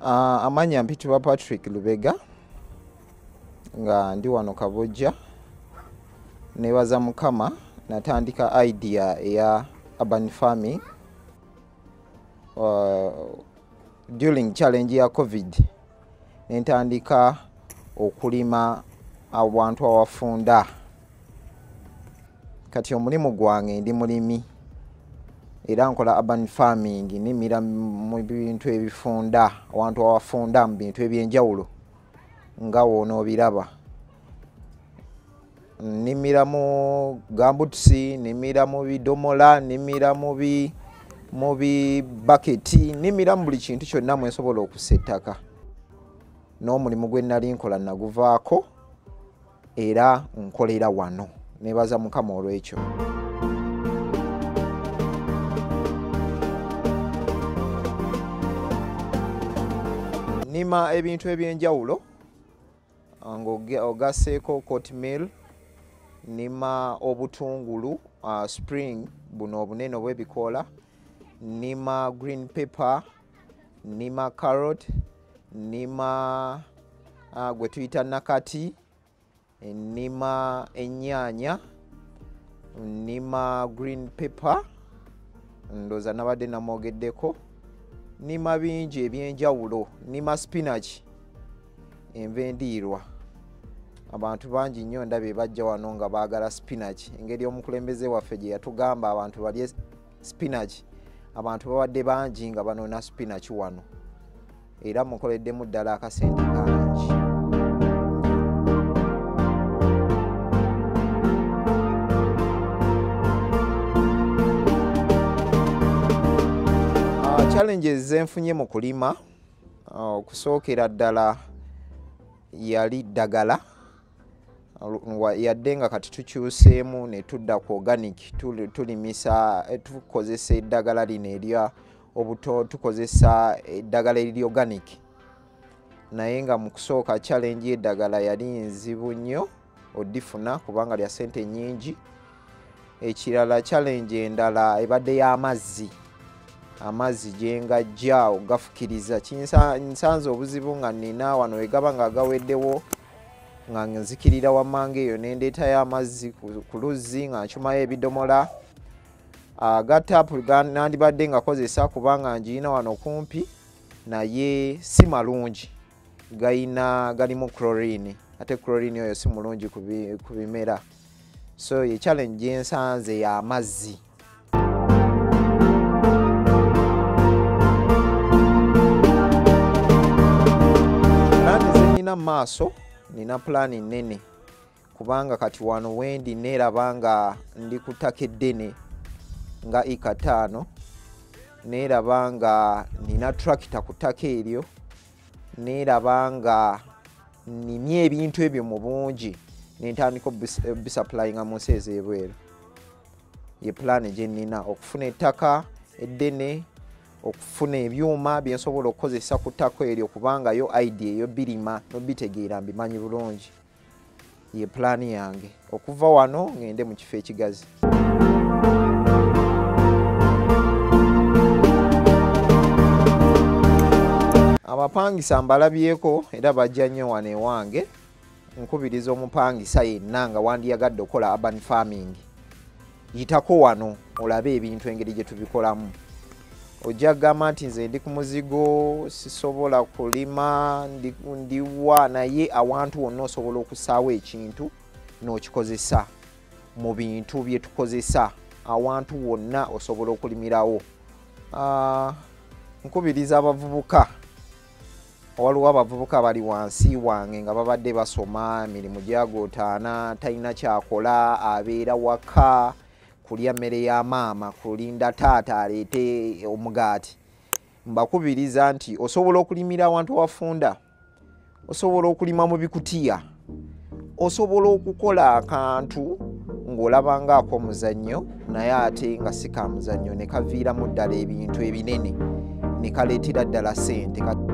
Amanya mpitibwa Patrick Lubega nga ndi wano Kabojja. Nebaza Mukama natandika idea ya urban farming during challenge ya COVID. Nentandika okulima abantu awafunda. Kati omulimu gwange ndi mulimi era nkola urban farming nimira mu bintu ebifunda abantu awafunda mu bintu ebyenjawulo nga wono biraba. Nimira mu gambutsi, nimira mu bidomola, nimira mu baketi, nimira mu buli kintu kyonna mwe nsobola okusettaka. N'omulimu gwe nali nkola naguvaako era nkolera wano. Nebaza Mukama olw'ekyo. Nima ebintu ebyenjawulo ogaseeko cottonmeal, nima obutungulu spring buno obunene obw'ebikoola, nima green pepper, nima carrot, nima gwe tuyita nakati, nima ennyaanya, nima green pepper, ndoza nabadde namwogeddeko, nima bingi ebyenjawulo, nima spinach, enva endiirwa. Abantu bangi nnyo ndabye bajja wano nga baagala spinach. Engeri omukulembeze waffe gye yatugamba abantu balye spinach, abantu babadde bangi nga banoona spinach wano. Era mukoleddemu ddala akasente kangi. Challenges zenfunye mu kulima okusookera ddala yali ddagala. Yadde nga kati tukyuseemu ne tudda ku organic, tulimisa tukozesa eddagala lino erya obuto, tukozesa eddagala erya organic. Naye nga mu kusooka challenge y'eddagala yali nzibu nnyo odifuna kubanga lya ssente nnyingi. Ekirala challenge endala ebadde y'amazzi. Amazzi gye ngajja ogafukiriza nsanze obuzibu nga nina wano wegaba nga gaweddewo nga nzikirira wamange eyo nendeetayo amazzi ku luzzi nga ncumayo ebidomola. Agatapu nandibadde nga kozesa kubanga njirina wano kumpi naye si malungi, galimu chlorine, ate chlorine oyo si mulungi ku bimera. So ye challenge gye nsanze y'amazzi. Nina maaso nina plani nene kubanga kati wano wendi neeraba nga ndi ku ttaka eddene nga eka 5, neeraba nga nina tractor ku ttaka eryo, neeraba nga nimye ebintu ebyo mu bungi nentandika obisupplyinga mu nsi ez'ebweru. Ye plani gye nina okufuna ettaka eddene, okufuna ebyuma bye nsobola okukozesa ku ttaka eryo kubanga yo idea eyo birima nobitegeera mbimanyi bulungi. Ye plani yange okuva wano ngende mu kifo ekigazi. Abapangisa mbalabyeko era bajja nnyo wano ewange. Nkubiriza omupangisa yenna nga wandiyagadde okola urban farming, yitako wano olabe ebintu engeri gye tubikolamu. Ojja gamba nti nze ndi ku muzigo sisobola kulima ndiwa, naye awantu wonna osobola okusaawo ekintu n'okikozesa mu bintu bye tukozesa. Awantu wonna osobola okulimirawo. Nkubiriza abavubuka, waliwo abavubuka bali wansi wange nga babadde basoma emirimu gyagootaana, talina kyakola, abeera waka kulya mmere ya maama, kulinda taata aleete omugaati. Mbakubiriza nti osobola okulimira awantu awafunda, osobola okulima mu bikutiya, osobola okukola akantu ng'olaba ng'ak'omuzannyo naye ate nga si ka muzannyo ne kaviiramu ddala ebintu ebinene ne kaleetera ddala ssente.